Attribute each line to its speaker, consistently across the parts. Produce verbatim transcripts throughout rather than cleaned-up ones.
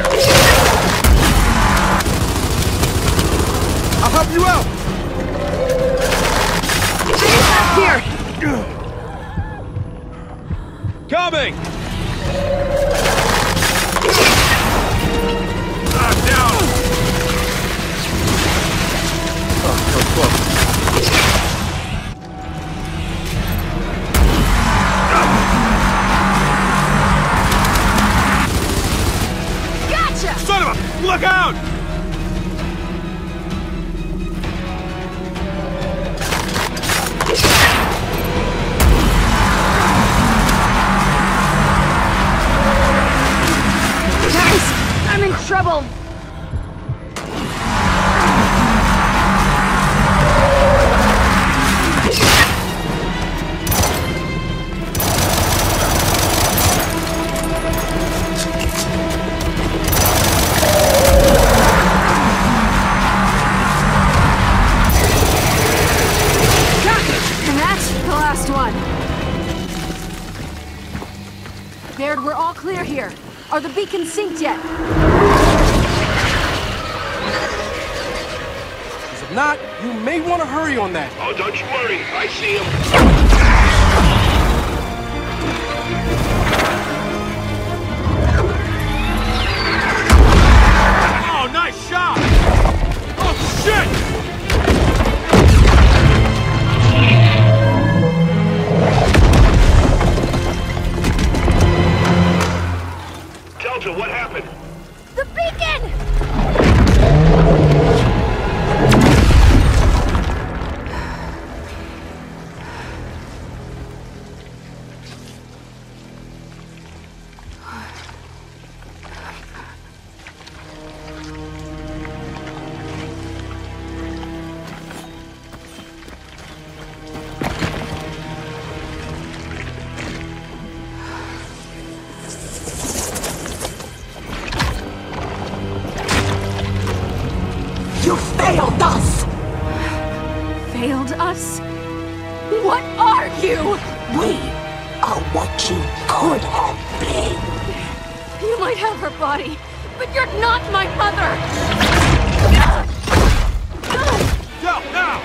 Speaker 1: I'll help you out!
Speaker 2: Here!
Speaker 1: Coming!
Speaker 3: Knock down!
Speaker 1: Oh, so close.
Speaker 2: Gotcha!
Speaker 3: Son of a... Look out!
Speaker 2: Guys, I'm in trouble! Baird, we're all clear here. Are the beacons synced yet?
Speaker 1: If not, you may want to hurry on that.
Speaker 3: Oh, don't you worry. I see him. Oh, nice shot! Oh, shit! Delta, what happened?
Speaker 2: The beacon!
Speaker 4: You failed us!
Speaker 2: Failed us? What are you?
Speaker 4: We are what you could have been.
Speaker 2: You might have her body, but you're not my mother!
Speaker 3: Go, now!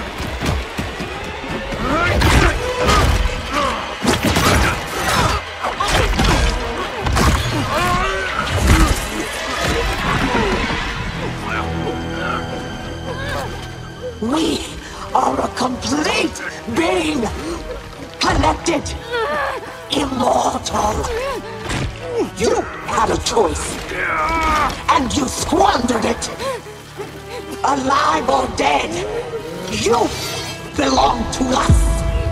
Speaker 4: We are a complete being, connected, immortal. You had a choice, and you squandered it. Alive or dead, you belong to us.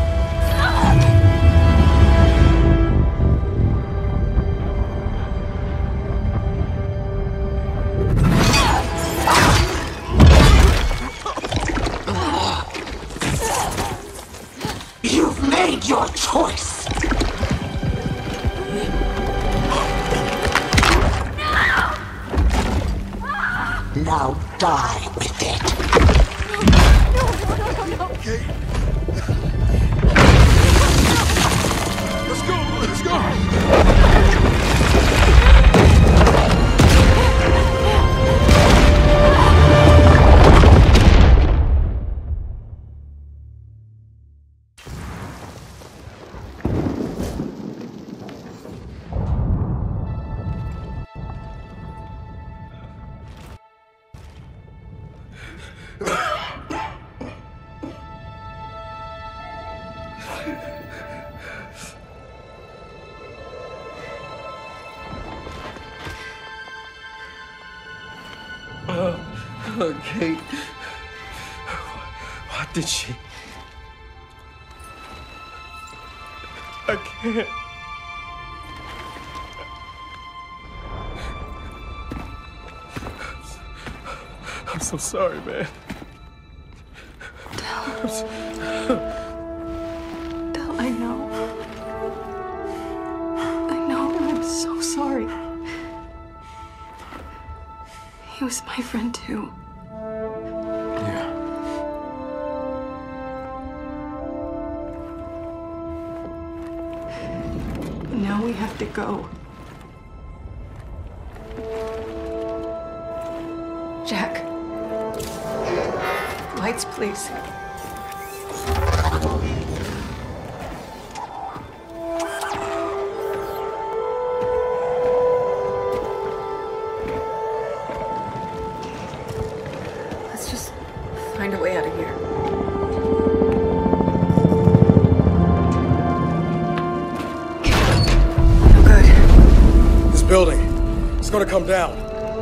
Speaker 4: You've made your choice. Now die with it.
Speaker 2: No, no, no, no, no.
Speaker 3: Okay. Let's go, let's go!
Speaker 1: Uh, Kate, what did she? I can't. I'm so sorry, man. I'm so...
Speaker 2: Del, I know. I know, I'm so sorry. He was my friend too.
Speaker 1: Yeah.
Speaker 2: Now we have to go. Jack. Lights, please. Let's just find a way out of here. No good.
Speaker 1: This building, it's gonna come down.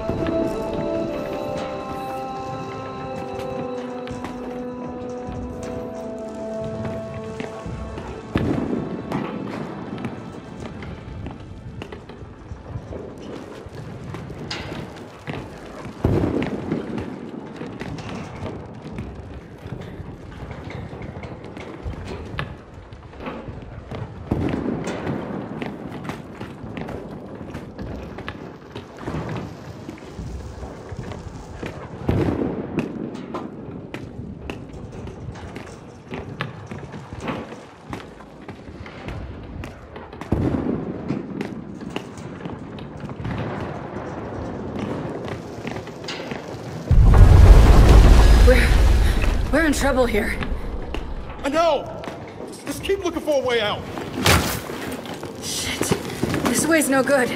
Speaker 2: We're in trouble here.
Speaker 3: I know! Just keep looking for a way out.
Speaker 2: Shit. This way's no good.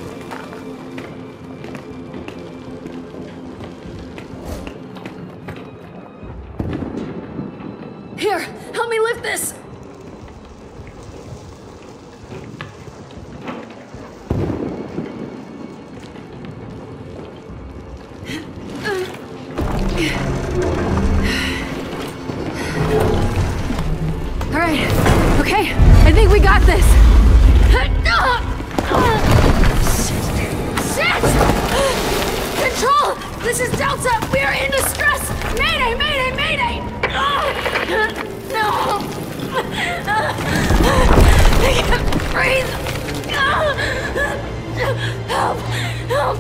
Speaker 2: Here, help me lift this! Alright, okay, I think we got this. Shit! Control! This is Delta! We are in distress! Mayday, mayday, mayday! No! I can't breathe! Help! Help!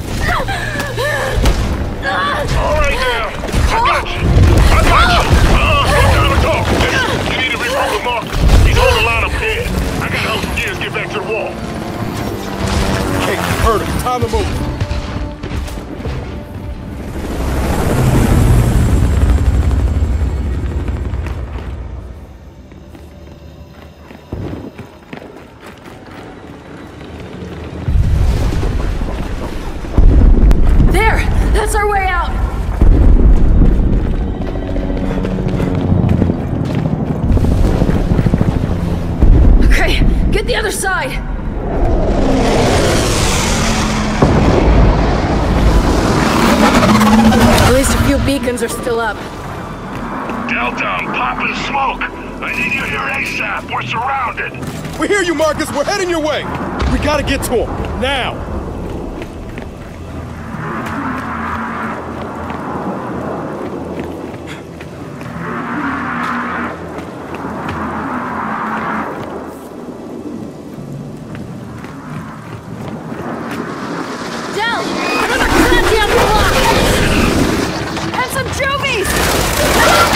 Speaker 5: All right now! I got you! I got you! Uh, time to talk! Listen, you need to reroute the marker. He's on the line up ahead. I gotta help some gears get back to the wall.
Speaker 1: Hey, heard him. Time to move.
Speaker 2: There! That's our way out! Okay, get the other side! At least a few beacons are still up.
Speaker 5: Delta, I'm popping smoke. I need you here ASAP. We're surrounded.
Speaker 1: We hear you, Marcus. We're heading your way. We gotta get to him. Now.
Speaker 2: Del! Another goddamn block! And some juvies!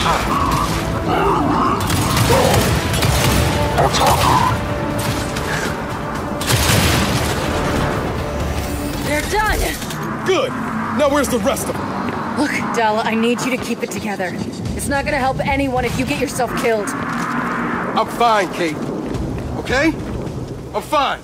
Speaker 2: They're done!
Speaker 1: Good! Now where's the rest of them?
Speaker 2: Look, Dell, I need you to keep it together. It's not gonna help anyone if you get yourself killed.
Speaker 1: I'm fine, Kate. Okay? I'm fine.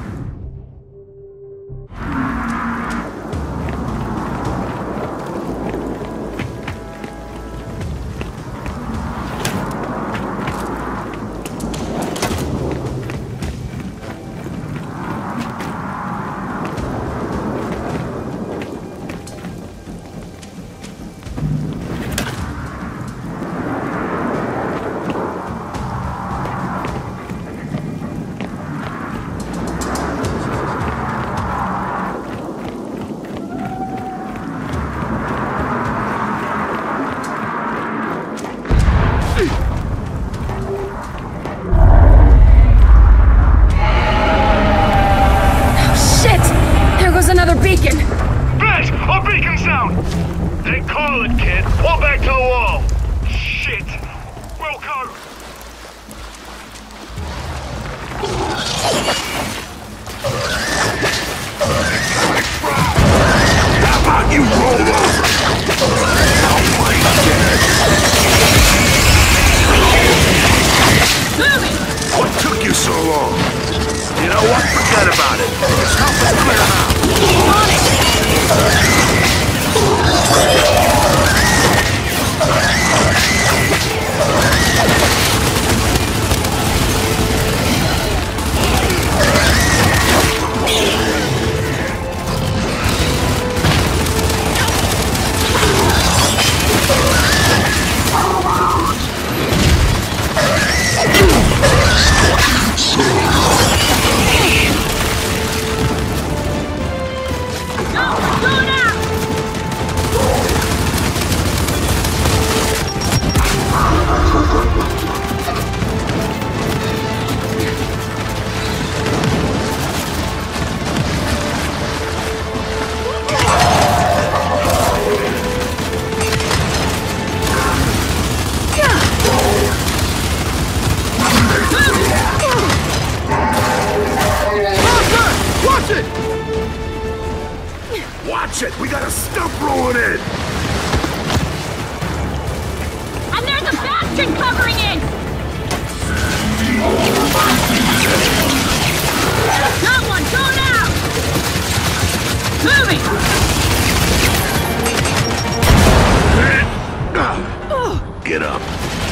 Speaker 2: Another beacon!
Speaker 5: Bitch! A beacon sound! They call it, kid. Pull back to the wall. Shit! We'll go!
Speaker 3: How about you roll over? I'll play dead.
Speaker 2: Moving!
Speaker 3: What took you so long? You know what? Forget about it. The stuff is clear now.
Speaker 2: On it!
Speaker 3: Watch it! We got a stump rolling in!
Speaker 2: And there's a bastion covering it! Got one! Go now! Moving!
Speaker 3: Get up.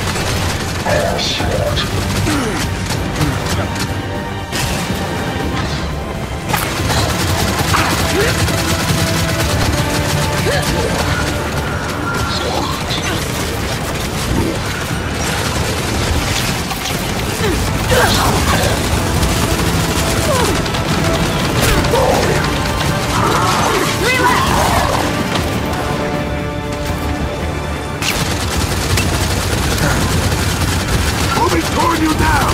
Speaker 5: Moving toward you now!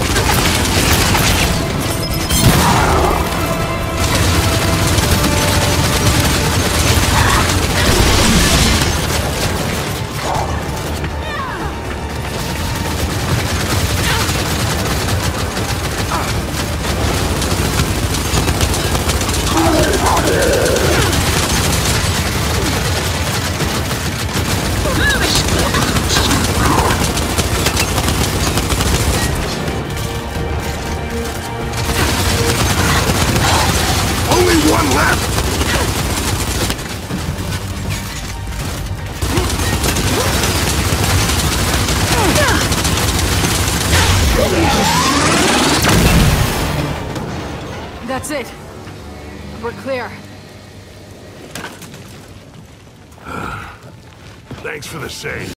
Speaker 3: One left!
Speaker 2: That's it. We're clear.
Speaker 3: Thanks for the save.